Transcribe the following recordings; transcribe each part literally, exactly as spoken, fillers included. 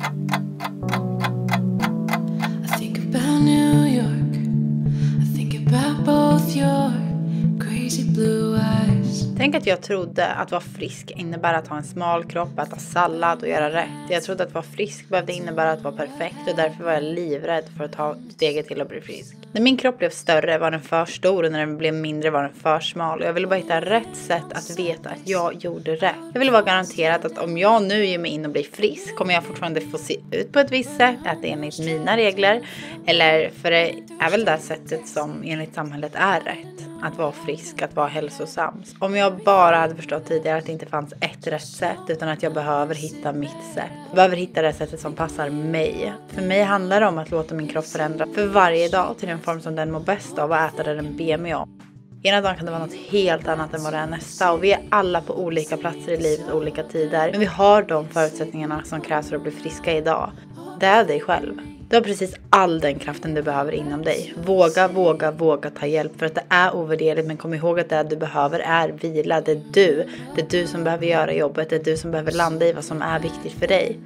I think about New York. I think about both your crazy blue eyes. Tänk att jag trodde att vara frisk innebär att ha en smal kropp, äta sallad och göra rätt. Jag trodde att vara frisk behövde innebära att vara perfekt och därför var jag livrädd för att ta steget till att bli frisk. När min kropp blev större var den för stor och när den blev mindre var den för smal. Och jag ville bara hitta rätt sätt att veta att jag gjorde rätt. Jag ville vara garanterad att om jag nu ger mig in och blir frisk kommer jag fortfarande få se ut på ett visst sätt, att det är enligt mina regler. Eller för det är väl det sättet som enligt samhället är rätt. Att vara frisk, att vara hälsosam. Om jag bara hade förstått tidigare att det inte fanns ett rätt sätt utan att jag behöver hitta mitt sätt. Jag behöver hitta det sättet som passar mig. För mig handlar det om att låta min kropp förändra för varje dag till den form som den mår bäst av och äta det den ber mig om. Ena dagen kan det vara något helt annat än vad det är nästa. Och vi är alla på olika platser i livet, olika tider. Men vi har de förutsättningarna som krävs för att bli friska idag. Det är dig själv. Du har precis all den kraften du behöver inom dig. Våga, våga, våga ta hjälp. För att det är ovärderligt. Men kom ihåg att det du behöver är vila. Det är du. Det är du som behöver göra jobbet. Det är du som behöver landa i vad som är viktigt för dig.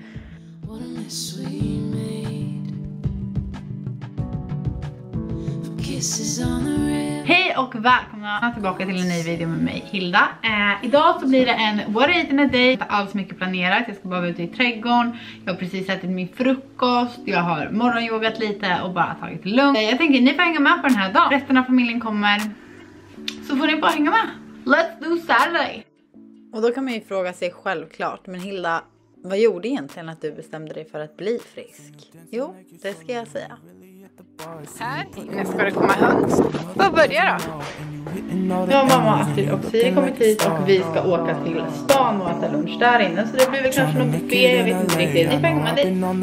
Hej och välkomna tillbaka till en ny video med mig, Hilda. Eh, idag så blir det en what I ate in a day. Inte alls mycket planerat, jag ska bara vara ute i trädgården. Jag har precis ätit min frukost. Jag har morgonyogat lite och bara tagit det lugnt. Eh, jag tänker ni får hänga med på den här dagen. Resten av familjen kommer. Så får ni bara hänga med. Let's do Saturday. Och då kan man ju fråga sig självklart. Men Hilda, vad gjorde egentligen att du bestämde dig för att bli frisk? Jo, det ska jag säga. Här inne ska det komma höns. Vad börjar då? Ja, mamma, Astrid och Siri kommer hit och vi ska åka till stan och äta lunch där inne. Så det blir väl kanske någon buffé, jag vet inte riktigt. Ni får hänga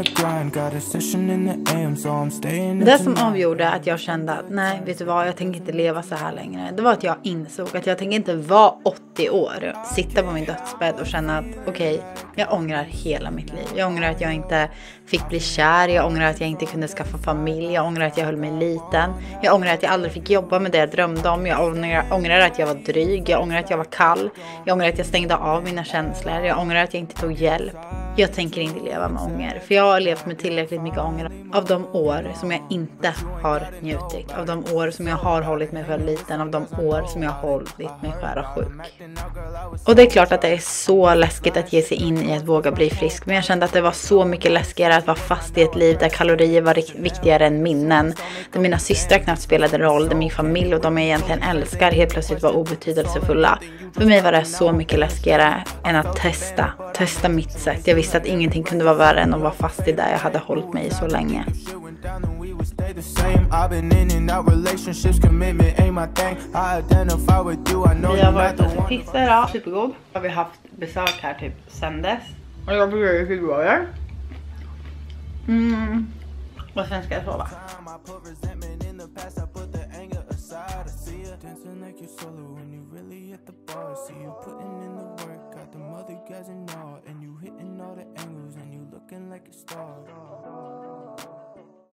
dit. Det som avgjorde att jag kände att nej, vet du vad, jag tänker inte leva så här längre. Det var att jag insåg att jag tänker inte vara åttio år, sitta på min dödsbädd och känna att okej, okay, jag ångrar hela mitt liv. Jag ångrar att jag inte fick bli kär, jag ångrar att jag inte kunde skaffa familj, jag ångrar att jag höll mig liten. Jag ångrar att jag aldrig fick jobba med det jag drömde om. Jag ångrar, ångrar att jag var dryg, jag ångrar att jag var kall. Jag ångrar att jag stängde av mina känslor. Jag ångrar att jag inte tog hjälp. Jag tänker inte leva med ånger. För jag har levt med tillräckligt mycket ånger av de år som jag inte har njutit. Av de år som jag har hållit mig själv liten. Av de år som jag har hållit mig själv sjuk. Och det är klart att det är så läskigt att ge sig in i att våga bli frisk. Men jag kände att det var så mycket läskigare att vara fast i ett liv där kalorier var viktigare än minnen. Där mina systrar knappt spelade roll. Där min familj och de jag egentligen älskar helt plötsligt var obetydelsefulla. För mig var det så mycket läskigare än att testa. Testa mitt sätt. Jag visste att ingenting kunde vara värre än att vara fast i det jag hade hållit mig i så länge. Vi har varit och pizza idag. Supergod. Har vi haft besök här typ sen dess. Och jag blir ju figurer. Mm. Och sen ska jag sova. Guys and all, and you hitting all the angles, and you looking like a star.